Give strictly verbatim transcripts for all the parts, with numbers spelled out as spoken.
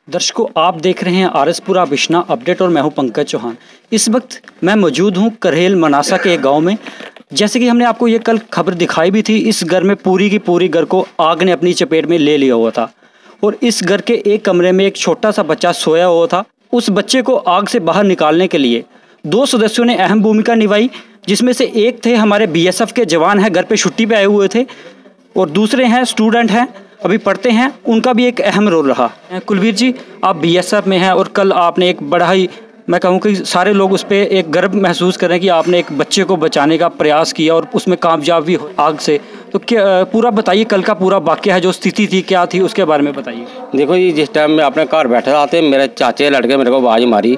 दर्शकों, आप देख रहे हैं आरएसपुरा बिश्ना अपडेट और मैं हूं पंकज चौहान। इस वक्त मैं मौजूद हूं करहेल मनासा के एक गांव में। जैसे कि हमने आपको ये कल खबर दिखाई भी थी, इस घर में पूरी की पूरी घर को आग ने अपनी चपेट में ले लिया हुआ था और इस घर के एक कमरे में एक छोटा सा बच्चा सोया हुआ था। उस बच्चे को आग से बाहर निकालने के लिए दो सदस्यों ने अहम भूमिका निभाई, जिसमें से एक थे हमारे बीएसएफ के जवान हैं, घर पे छुट्टी पे आए हुए थे, और दूसरे हैं स्टूडेंट हैं, अभी पढ़ते हैं, उनका भी एक अहम रोल रहा। कुलवीर जी, आप बीएसएफ में हैं और कल आपने एक बड़ा ही, मैं कहूँ कि सारे लोग उस पर एक गर्व महसूस करें कि आपने एक बच्चे को बचाने का प्रयास किया और उसमें कामयाब भी हो आग से। तो क्या पूरा बताइए, कल का पूरा वाक़या है, जो स्थिति थी क्या थी, उसके बारे में बताइए। देखो जी, जिस टाइम मैं अपने घर बैठे आते मेरे चाचे लड़के मेरे को आवाज़ मारी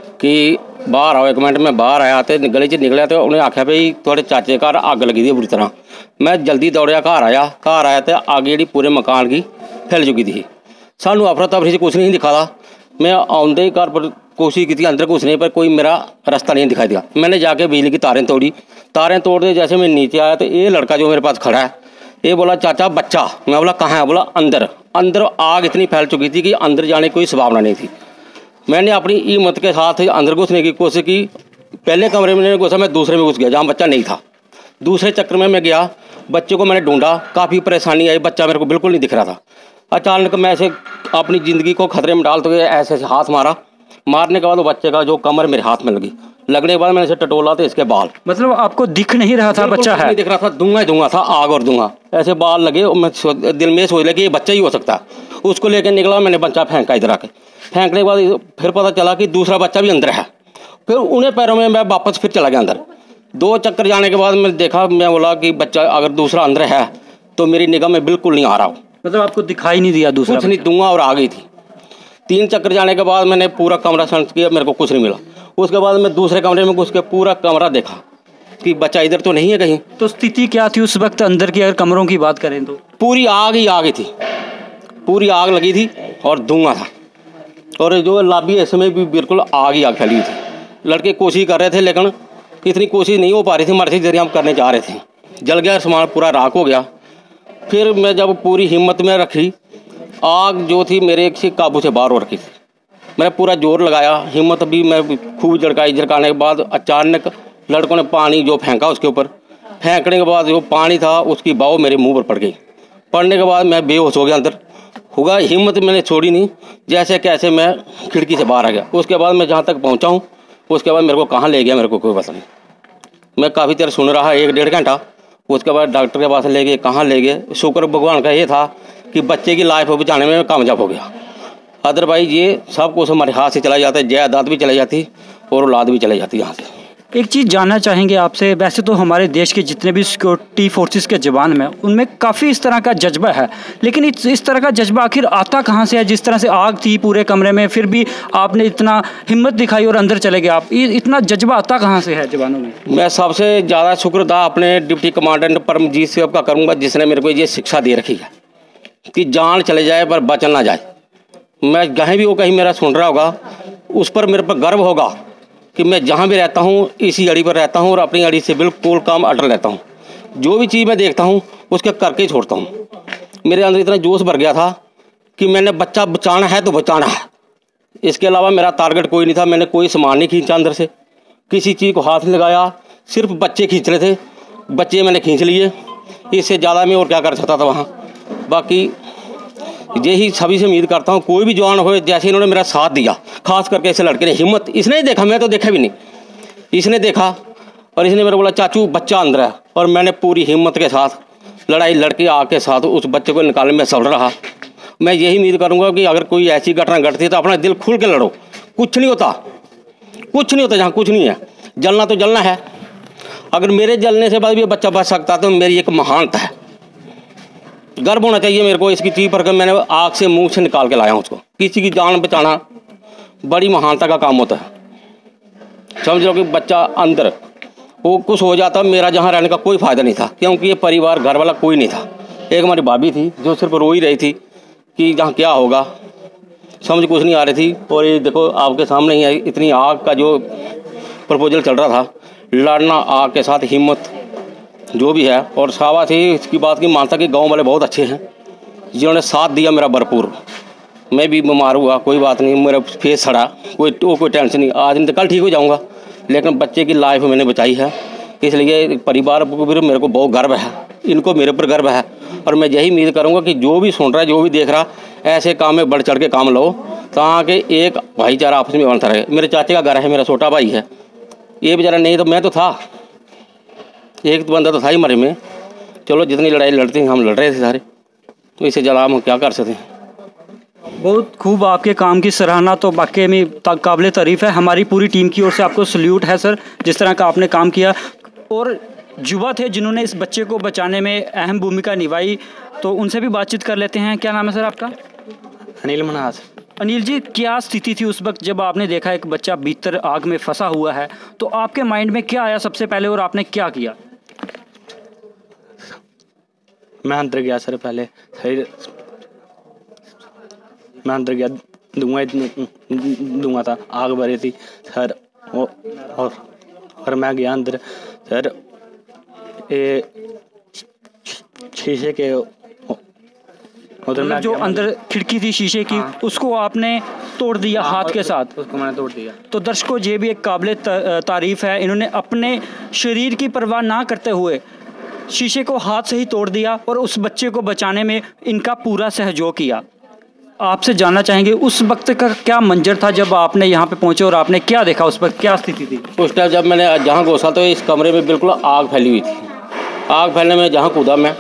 कि बाहर आओ, एक मिनट में बाहर आया आते गली च निकले तो उन्हें आख्या भाई थोड़े चाचे घर अग लगी दी बुरी तरह। मैं जल्दी दौड़िया घर आया घर आया तो अग जी पूरे मकान की फैल चुकी थी। सानू अफरा तफरी से कुछ नहीं दिखा था। मैं आउंदे ही घर पर कोशिश की अंदर घुसने पर कोई मेरा रास्ता नहीं दिखाई दिया। मैंने जाके बिजली की तारें तोड़ी। तारें तोड़ते जैसे मैं नीचे आया तो ये लड़का जो मेरे पास खड़ा है ये बोला चाचा बच्चा। मैं बोला कहाँ है? बोला अंदर। अंदर आग इतनी फैल चुकी थी कि अंदर जाने की कोई संभावना नहीं थी। मैंने अपनी हिम्मत के साथ अंदर घुसने की कोशिश की। पहले कमरे में नहीं घुसा, मैं दूसरे में घुस गया जहाँ बच्चा नहीं था। दूसरे चक्कर में मैं गया, बच्चे को मैंने ढूंढा, काफ़ी परेशानी आई, बच्चा मेरे को बिल्कुल नहीं दिख रहा था। अचानक मैं ऐसे अपनी ज़िंदगी को खतरे में डालते हुए ऐसे ऐसे हाथ मारा। मारने के बाद वो बच्चे का जो कमर मेरे हाथ में लगी, लगने के बाद मैंने इसे टटोला तो इसके बाल। मतलब आपको दिख नहीं रहा था बच्चा है? नहीं दिख रहा था, धुआं ही धुआं था, आग और धुआं, ऐसे बाल लगे। और मैं दिल में सोच लिया कि ये बच्चा ही हो सकता है। उसको लेकर निकला, मैंने बच्चा फेंका इधर आके। फेंकने के बाद फिर पता चला कि दूसरा बच्चा भी अंदर है। फिर उन्हें पैरों में मैं वापस फिर चला गया अंदर। दो चक्कर जाने के बाद मैंने देखा, मैं बोला कि बच्चा अगर दूसरा अंदर है तो मेरी निगाह में बिल्कुल नहीं आ रहा। मतलब आपको दिखाई नहीं दिया दूसरा? कुछ नहीं, धुआं और आ गई थी। तीन चक्कर जाने के बाद मैंने पूरा कमरा सर्च किया, मेरे को कुछ नहीं मिला। उसके बाद मैं दूसरे कमरे में घुस के पूरा कमरा देखा कि बच्चा इधर तो नहीं है कहीं। तो स्थिति क्या थी उस वक्त अंदर की, अगर कमरों की बात करें तो? पूरी आग ही आग थी, पूरी आग लगी थी और धुआं था। और जो लॉबी है इसमें भी बिल्कुल आग ही आग फैली हुई थी। लड़के कोशिश कर रहे थे लेकिन इतनी कोशिश नहीं हो पा रही थी। मर्जी जरिए हम करने जा रहे थे, जल गया सामान, पूरा राख हो गया। फिर मैं जब पूरी हिम्मत में रखी, आग जो थी मेरे से काबू से बाहर हो रखी थी। मैंने पूरा जोर लगाया, हिम्मत भी मैं खूब झड़काई। झड़काने के बाद अचानक लड़कों ने पानी जो फेंका उसके ऊपर। फेंकने के बाद जो पानी था उसकी बाव मेरे मुंह पर पड़ गई। पड़ने के बाद मैं बेहोश हो गया अंदर। होगा हिम्मत मैंने छोड़ी नहीं, जैसे कैसे मैं खिड़की से बाहर आ गया। उसके बाद मैं जहाँ तक पहुँचा हूँ, उसके बाद मेरे को कहाँ ले गया मेरे को कोई पता नहीं। मैं काफ़ी देर सुन रहा, एक डेढ़ घंटा। उसके बाद डॉक्टर के पास ले गए, कहाँ ले गए। शुक्र भगवान का ये था कि बच्चे की लाइफ बचाने में कामयाब हो गया। अदरवाइज ये सब कुछ हमारे हाथ से चला जाता है, जायदाद भी चली जाती और औलाद भी चली जाती यहाँ से। एक चीज़ जानना चाहेंगे आपसे, वैसे तो हमारे देश के जितने भी सिक्योरिटी फोर्सेस के जवान में उनमें काफ़ी इस तरह का जज्बा है, लेकिन इस, इस तरह का जज्बा आखिर आता कहाँ से है? जिस तरह से आग थी पूरे कमरे में, फिर भी आपने इतना हिम्मत दिखाई और अंदर चले गए आप, इतना जज्बा आता कहाँ से है जवानों में? मैं सबसे ज़्यादा शुक्रदा अपने डिप्टी कमांडेंट परमजीत सिंह का करूँगा, जिसने मेरे को ये शिक्षा दे रखी है कि जान चले जाए पर बचन ना जाए। मैं कहीं भी वो कहीं मेरा सुन रहा होगा, उस पर मेरे पर गर्व होगा कि मैं जहाँ भी रहता हूँ इसी अड़ी पर रहता हूँ और अपनी अड़ी से बिल्कुल काम अटल रहता हूँ। जो भी चीज़ मैं देखता हूँ उसके करके ही छोड़ता हूँ। मेरे अंदर इतना जोश भर गया था कि मैंने बच्चा बचाना है तो बचाना है। इसके अलावा मेरा टारगेट कोई नहीं था। मैंने कोई सामान नहीं खींचा अंदर से, किसी चीज़ को हाथ नहीं लगाया, सिर्फ बच्चे खींच रहे थे। बच्चे मैंने खींच लिए, इससे ज़्यादा मैं और क्या कर सकता था वहाँ। बाकी यही सभी से उम्मीद करता हूँ, कोई भी जवान हो, जैसे इन्होंने मेरा साथ दिया, खास करके ऐसे लड़के ने हिम्मत, इसने ही देखा, मैं तो देखा भी नहीं, इसने देखा और इसने मेरे बोला चाचू बच्चा अंदर है, और मैंने पूरी हिम्मत के साथ लड़ाई लड़के आग के साथ उस बच्चे को निकालने में सफल रहा। मैं यही उम्मीद करूँगा कि अगर कोई ऐसी घटना घटती है तो अपना दिल खुल के लड़ो। कुछ नहीं होता, कुछ नहीं होता, जहाँ कुछ नहीं है, जलना तो जलना है। अगर मेरे जलने से बाद भी बच्चा बच सकता तो मेरी एक महानता है, गर्व होना चाहिए मेरे को इसकी चीज़ पर। मैंने आग से मुंह से निकाल के लाया हूँ उसको। किसी की जान बचाना बड़ी महानता का काम होता है। समझ लो कि बच्चा अंदर वो कुछ हो जाता, मेरा जहाँ रहने का कोई फ़ायदा नहीं था, क्योंकि ये परिवार घर वाला कोई नहीं था। एक हमारी भाभी थी जो सिर्फ रो ही रही थी कि जहाँ क्या होगा, समझ कुछ नहीं आ रही थी। और ये देखो आपके सामने ही है, इतनी आग का जो प्रपोजल चल रहा था, लड़ना आग के साथ, हिम्मत जो भी है। और शाबाश ही इसकी बात की मानता कि गांव वाले बहुत अच्छे हैं जिन्होंने साथ दिया मेरा भरपूर। मैं भी बीमार हुआ, कोई बात नहीं, मेरा फेस सड़ा, कोई तो कोई टेंशन नहीं, आज नहीं तो कल ठीक हो जाऊंगा, लेकिन बच्चे की लाइफ मैंने बचाई है। इसलिए परिवार को भी मेरे को बहुत गर्व है, इनको मेरे पर गर्व है। और मैं यही उम्मीद करूंगा कि जो भी सुन रहा है, जो भी देख रहा, ऐसे काम में बढ़ चढ़ के काम लो, ताकि एक भाईचारा आपस में बनता रहे। मेरे चाचे का घर है, मेरा छोटा भाई है, ये बेचारा नहीं तो मैं तो था, एक तो बंदा तो था ही मरे में। चलो जितनी लड़ाई लड़ते हैं हम लड़ रहे थे सारे, तो इससे ज़्यादा हम क्या कर सकते हैं। बहुत खूब, आपके काम की सराहना तो वाकई में काबिल तारीफ़ है। हमारी पूरी टीम की ओर से आपको सल्यूट है सर, जिस तरह का आपने काम किया। और युवा थे जिन्होंने इस बच्चे को बचाने में अहम भूमिका निभाई, तो उनसे भी बातचीत कर लेते हैं। क्या नाम है सर आपका? अनिल मनास। अनिल जी, क्या स्थिति थी उस वक्त जब आपने देखा एक बच्चा भीतर आग में फंसा हुआ है, तो आपके माइंड में क्या आया सबसे पहले और आपने क्या किया? मैं अंदर गया सर, पहले सही मैं अंदर गया, धुआं धुआं था, आग भरी थी सर। और और, और मैं गया अंदर सर, ये शीशे के उधर मतलब जो अंदर खिड़की थी शीशे की, हाँ। उसको आपने तोड़ दिया हाँ, हाथ के साथ? उसको मैंने तोड़ दिया। तो दर्शकों, ये भी एक काबिल तारीफ़ है, इन्होंने अपने शरीर की परवाह ना करते हुए शीशे को हाथ से ही तोड़ दिया और उस बच्चे को बचाने में इनका पूरा सहयोग किया। आपसे जानना चाहेंगे उस वक्त का क्या मंजर था जब आपने यहाँ पे पहुँचे और आपने क्या देखा, उस वक्त क्या स्थिति थी? उस टाइम जब मैंने जहाँ घुसा तो इस कमरे में बिल्कुल आग फैली हुई थी। आग फैलने में जहाँ कूदा, मैं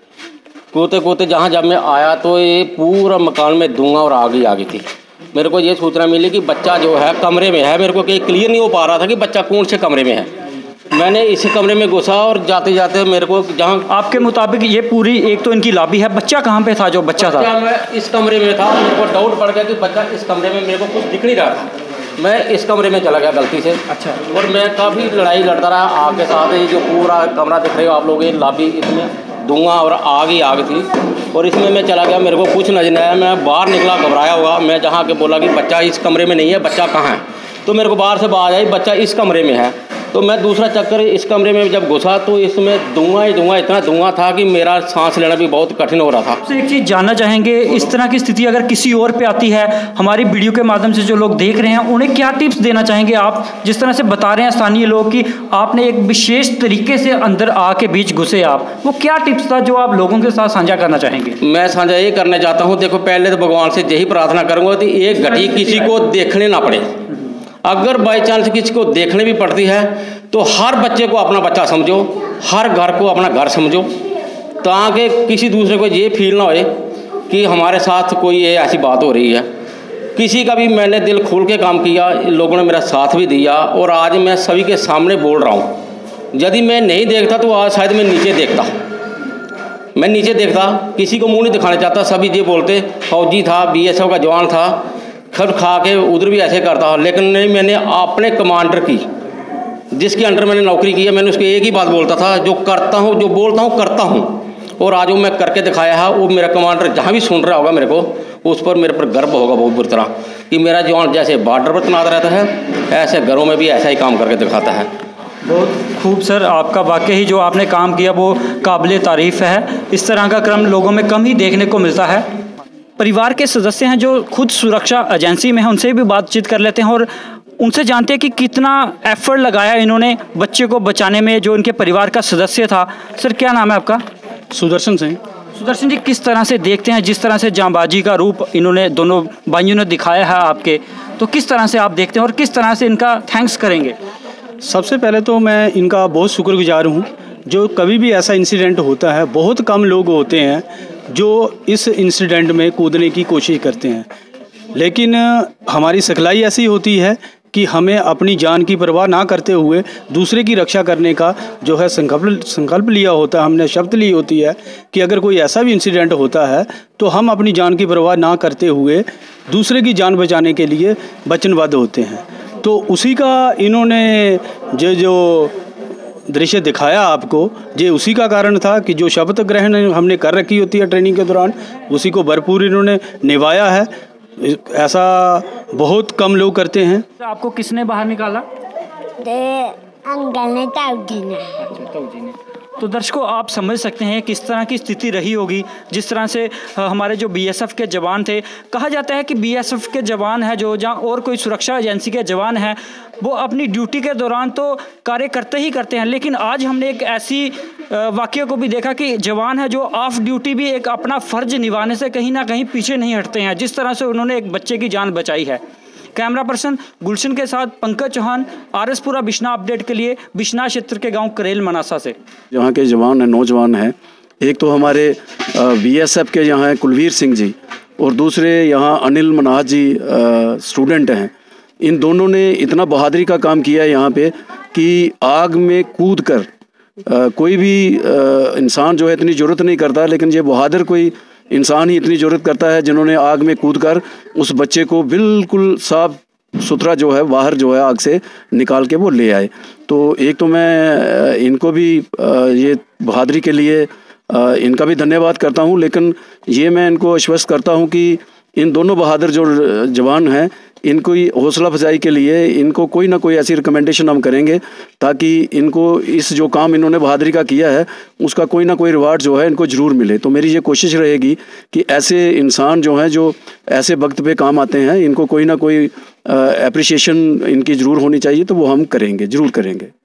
कूदते कूदते जहाँ जब मैं आया तो ये पूरा मकान में धुआं और आग ही आ गई थी। मेरे को ये सूचना मिली कि बच्चा जो है कमरे में है। मेरे को कहीं क्लियर नहीं हो पा रहा था कि बच्चा कौन से कमरे में है। मैंने इस कमरे में घुसा और जाते जाते मेरे को जहाँ, आपके मुताबिक ये पूरी एक तो इनकी लॉबी है, बच्चा कहाँ पे था जो बच्चा था? मैं इस कमरे में था। मेरे को डाउट पड़ गया कि बच्चा इस कमरे में, मेरे को कुछ दिख नहीं रहा था। मैं इस कमरे में चला गया गलती से। अच्छा। और मैं काफ़ी लड़ाई लड़ता रहा आग के साथ। ये जो पूरा कमरा दिख रहे हो आप लोग, ये लॉबी, इसमें धुआं और आग ही आग थी। और इसमें मैं चला गया, मेरे को कुछ नजर नहीं आया। मैं बाहर निकला घबराया हुआ। मैं जहाँ के बोला कि बच्चा इस कमरे में नहीं है, बच्चा कहाँ है, तो मेरे को बाहर से आवाज़ आई बच्चा इस कमरे में है। तो मैं दूसरा चक्कर इस कमरे में जब घुसा तो इसमें धुआं ही धुआं, इतना धुआं था कि मेरा सांस लेना भी बहुत कठिन हो रहा था। आपसे एक चीज़ जानना चाहेंगे, इस तरह की स्थिति अगर किसी और पे आती है, हमारी वीडियो के माध्यम से जो लोग देख रहे हैं, उन्हें क्या टिप्स देना चाहेंगे आप? जिस तरह से बता रहे हैं स्थानीय लोग कि आपने एक विशेष तरीके से अंदर आके बीच घुसे आप, वो क्या टिप्स था जो आप लोगों के साथ साझा करना चाहेंगे? मैं साझा ये करना चाहता हूँ, देखो पहले तो भगवान से यही प्रार्थना करूँगा कि एक घटी किसी को देखने ना पड़े। अगर बाई चांस किसी को देखने भी पड़ती है तो हर बच्चे को अपना बच्चा समझो, हर घर को अपना घर समझो, ताकि किसी दूसरे को ये फील ना होए कि हमारे साथ कोई ये ऐसी बात हो रही है। किसी का भी मैंने दिल खोल के काम किया, लोगों ने मेरा साथ भी दिया और आज मैं सभी के सामने बोल रहा हूँ। यदि मैं नहीं देखता तो आज शायद मैं नीचे देखता मैं नीचे देखता किसी को मुँह नहीं दिखाना चाहता। सभी ये बोलते फौजी था, बी एस एफ का जवान था, खर खा के उधर भी ऐसे करता, लेकिन नहीं, मैंने अपने कमांडर की, जिसके अंडर मैंने नौकरी की है, मैंने उसको एक ही बात बोलता था, जो करता हूँ, जो बोलता हूँ करता हूँ। और आज वो मैं करके दिखाया है। वो मेरा कमांडर जहाँ भी सुन रहा होगा मेरे को, उस पर मेरे पर गर्व होगा बहुत बुरी तरह कि मेरा जवान जैसे बॉर्डर पर तैनात रहता है, ऐसे घरों में भी ऐसा ही काम करके दिखाता है। बहुत खूब सर, आपका वाकई ही जो आपने काम किया वो काबिल तारीफ़ है। इस तरह का क्रम लोगों में कम ही देखने को मिलता है। परिवार के सदस्य हैं जो खुद सुरक्षा एजेंसी में हैं, उनसे भी बातचीत कर लेते हैं और उनसे जानते हैं कि कितना एफर्ट लगाया इन्होंने बच्चे को बचाने में, जो इनके परिवार का सदस्य था। सर क्या नाम है आपका? सुदर्शन सिंह। सुदर्शन जी, किस तरह से देखते हैं, जिस तरह से जांबाजी का रूप इन्होंने दोनों भाइयों ने दिखाया है आपके, तो किस तरह से आप देखते हैं और किस तरह से इनका थैंक्स करेंगे? सबसे पहले तो मैं इनका बहुत शुक्रगुजार हूँ। जो कभी भी ऐसा इंसिडेंट होता है, बहुत कम लोग होते हैं जो इस इंसिडेंट में कूदने की कोशिश करते हैं, लेकिन हमारी सिखलाई ऐसी होती है कि हमें अपनी जान की परवाह ना करते हुए दूसरे की रक्षा करने का जो है संकल्प संकल्प लिया होता है। हमने शर्त ली होती है कि अगर कोई ऐसा भी इंसिडेंट होता है तो हम अपनी जान की परवाह ना करते हुए दूसरे की जान बचाने के लिए वचनबद्ध होते हैं। तो उसी का इन्होंने जो जो दृश्य दिखाया आपको, ये उसी का कारण था कि जो शपथ ग्रहण हमने कर रखी होती है ट्रेनिंग के दौरान, उसी को भरपूर इन्होंने निभाया है। ऐसा बहुत कम लोग करते हैं। आपको किसने बाहर निकाला? दे अंकल ने, ताऊ जी ने। अच्छा, ताऊ जी ने। तो दर्शकों आप समझ सकते हैं किस तरह की स्थिति रही होगी। जिस तरह से हमारे जो बीएसएफ के जवान थे, कहा जाता है कि बीएसएफ के जवान हैं जो जहाँ और कोई सुरक्षा एजेंसी के जवान हैं वो अपनी ड्यूटी के दौरान तो कार्य करते ही करते हैं, लेकिन आज हमने एक ऐसी वाक़या को भी देखा कि जवान है जो ऑफ ड्यूटी भी एक अपना फ़र्ज निभाने से कहीं ना कहीं पीछे नहीं हटते हैं, जिस तरह से उन्होंने एक बच्चे की जान बचाई है। कैमरा पर्सन गुलशन के साथ पंकज चौहान, आरएसपुरा बिश्ना अपडेट के लिए बिश्ना क्षेत्र के गांव करेल मनासा से। यहाँ के जवान हैं, नौजवान हैं, एक तो हमारे बीएसएफ के यहाँ हैं कुलवीर सिंह जी और दूसरे यहाँ अनिल मनाहत जी स्टूडेंट हैं। इन दोनों ने इतना बहादुरी का काम किया है यहाँ पे कि आग में कूद कर आ, कोई भी आ, इंसान जो है इतनी ज़रूरत नहीं करता, लेकिन ये बहादुर कोई इंसान ही इतनी ज़रूरत करता है जिन्होंने आग में कूदकर उस बच्चे को बिल्कुल साफ सुथरा जो है बाहर जो है आग से निकाल के वो ले आए। तो एक तो मैं इनको भी ये बहादुरी के लिए इनका भी धन्यवाद करता हूँ, लेकिन ये मैं इनको आश्वस्त करता हूँ कि इन दोनों बहादुर जो जवान हैं इनको हौसला अफजाई के लिए इनको कोई ना कोई ऐसी रिकमेंडेशन हम करेंगे ताकि इनको इस जो काम इन्होंने बहादुरी का किया है उसका कोई ना कोई रिवार्ड जो है इनको ज़रूर मिले। तो मेरी ये कोशिश रहेगी कि ऐसे इंसान जो हैं जो ऐसे वक्त पे काम आते हैं इनको कोई ना कोई अप्रिसिएशन इनकी ज़रूर होनी चाहिए, तो वो हम करेंगे, ज़रूर करेंगे।